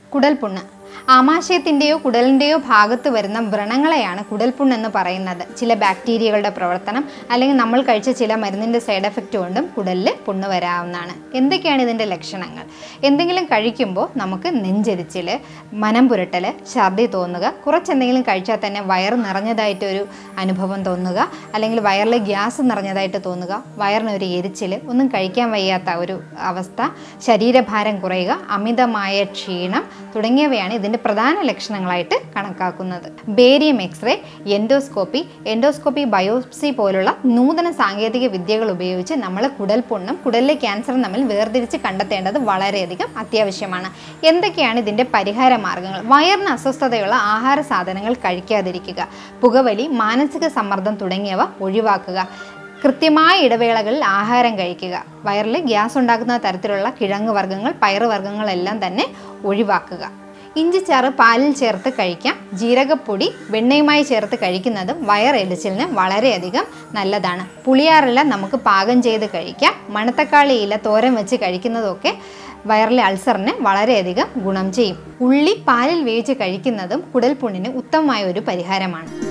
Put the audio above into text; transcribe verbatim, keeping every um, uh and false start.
കുടൽപുണ്ണ്. ആമാശയത്തിൻ്റെയോ കുടലിൻ്റെയോ ഭാഗത്ത് വരുന്ന വ്രണങ്ങളെയാണ് കുടൽപുണ്ണ് എന്ന് പറയുന്നത്. ചില ബാക്ടീരിയകളുടെ പ്രവർത്തനം അല്ലെങ്കിൽ നമ്മൾ കഴിച്ച ചില മരുന്നിൻ്റെ സൈഡ് എഫക്റ്റ് കൊണ്ടും കുടലിൽ പുണ്ണ് വരാവുന്നതാണ്. എന്തൊക്കെയാണ് ഇതിൻ്റെ ലക്ഷണങ്ങൾ? എന്തെങ്കിലും കഴിക്കുമ്പോൾ നമുക്ക് നെഞ്ചെരിച്ചിൽ, മനം പുരട്ടൽ, ഛർദി തോന്നുക, കുറച്ചെന്തെങ്കിലും കഴിച്ചാൽ തന്നെ വയറ് നിറഞ്ഞതായിട്ടൊരു അനുഭവം തോന്നുക, അല്ലെങ്കിൽ വയറിൽ ഗ്യാസ് നിറഞ്ഞതായിട്ട് തോന്നുക, വയറിനൊരു എരിച്ചിൽ, ഒന്നും കഴിക്കാൻ വയ്യാത്ത ഒരു അവസ്ഥ, ശരീരഭാരം കുറയുക, അമിതമായ ക്ഷീണം തുടങ്ങിയവയാണ് ഇതിൻ്റെ പ്രധാന ലക്ഷണങ്ങളായിട്ട് കണക്കാക്കുന്നത്. Barium X-ray, endoscopy, endoscopy biopsy പോലുള്ള നൂതന സാങ്കേതിക വിദ്യകൾ ഉപയോഗിച്ച് നമ്മൾ കുടൽപുണ്ണും കുടലിലെ ക്യാൻസറും തമ്മിൽ വേർതിരിച്ച് കണ്ടെത്തേണ്ടത് വളരെയധികം അത്യാവശ്യമാണ്. എന്തൊക്കെയാണ് ഇതിൻ്റെ പരിഹാര മാർഗങ്ങൾ? വയറിന് അസ്വസ്ഥതയുള്ള ആഹാര സാധനങ്ങൾ കഴിക്കാതിരിക്കുക, പുകവലി, മാനസിക സമ്മർദ്ദം തുടങ്ങിയവ ഒഴിവാക്കുക, കൃത്യമായ ഇടവേളകളിൽ ആഹാരം കഴിക്കുക, വയറിൽ ഗ്യാസ് ഉണ്ടാക്കുന്ന തരത്തിലുള്ള കിഴങ്ങ് വർഗ്ഗങ്ങൾ, പയറുവർഗ്ഗങ്ങളെല്ലാം തന്നെ ഒഴിവാക്കുക. ഇഞ്ചിച്ചാറ് പാലിൽ ചേർത്ത് കഴിക്കാം. ജീരകപ്പൊടി വെണ്ണയുമായി ചേർത്ത് കഴിക്കുന്നതും വയറെരിച്ചിലിന് വളരെയധികം നല്ലതാണ്. പുളിയാറില നമുക്ക് പാകം ചെയ്ത് കഴിക്കാം. മണത്തക്കാളി ഇല തോരൻ വെച്ച് കഴിക്കുന്നതൊക്കെ വയറിലെ അൾസറിന് വളരെയധികം ഗുണം ചെയ്യും. ഉള്ളി പാലിൽ വേവിച്ച് കഴിക്കുന്നതും കുടൽപുണ്ണിന് ഉത്തമമായ ഒരു പരിഹാരമാണ്.